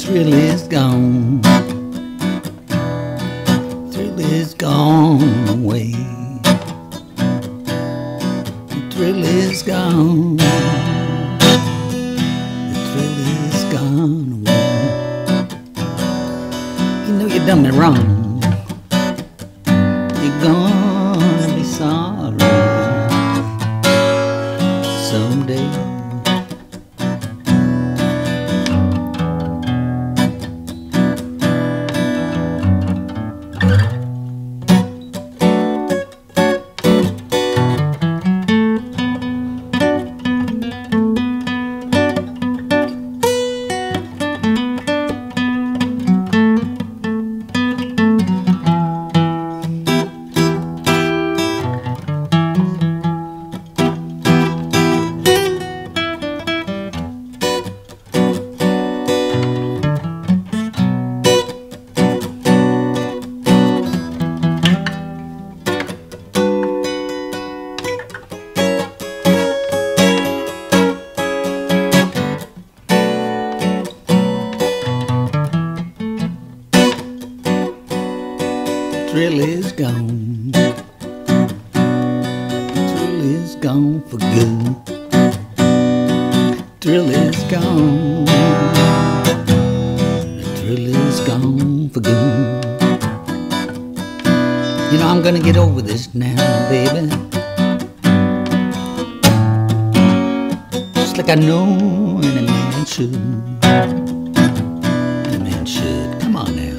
thrill is gone. Thrill is gone away. The thrill is gone. The thrill is gone away. You know you done me wrong. You're gonna be sorry someday. Thrill is gone. Thrill is gone for good. Thrill is gone. The thrill is gone for good. You know I'm gonna get over this now, baby. Just like I know any man should. Any man should. Come on now.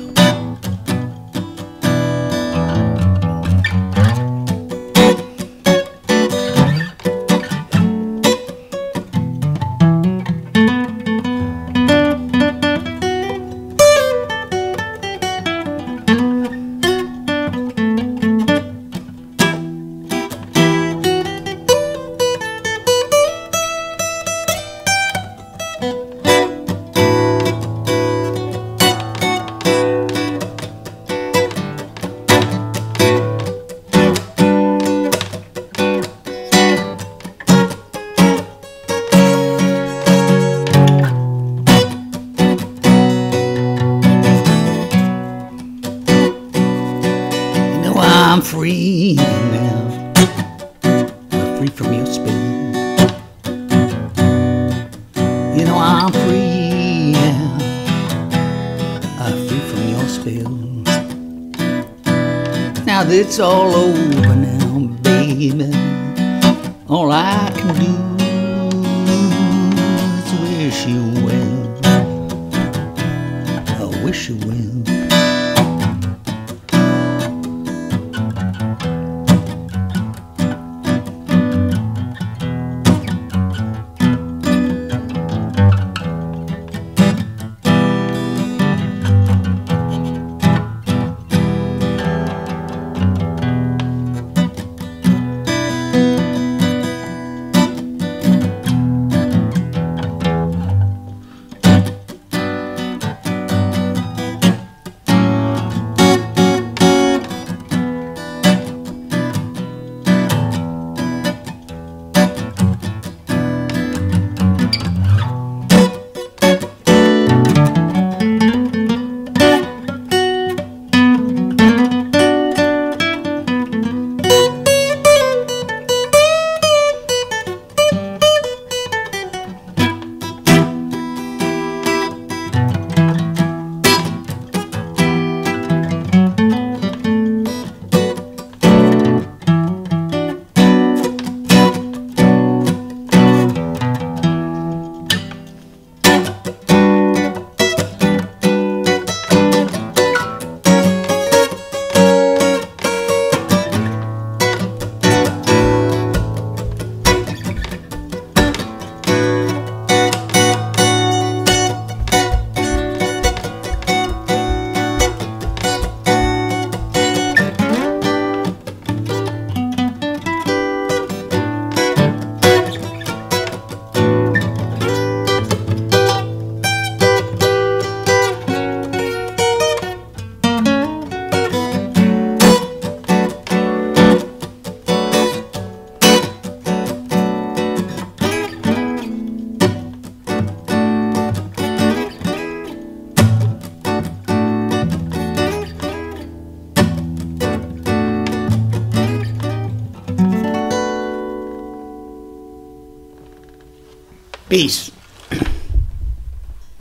I'm free now. I'm free from your spell. You know I'm free now. I'm free from your spell. Now that it's all over now, baby, all I can do is wish you well. I wish you well. Peace.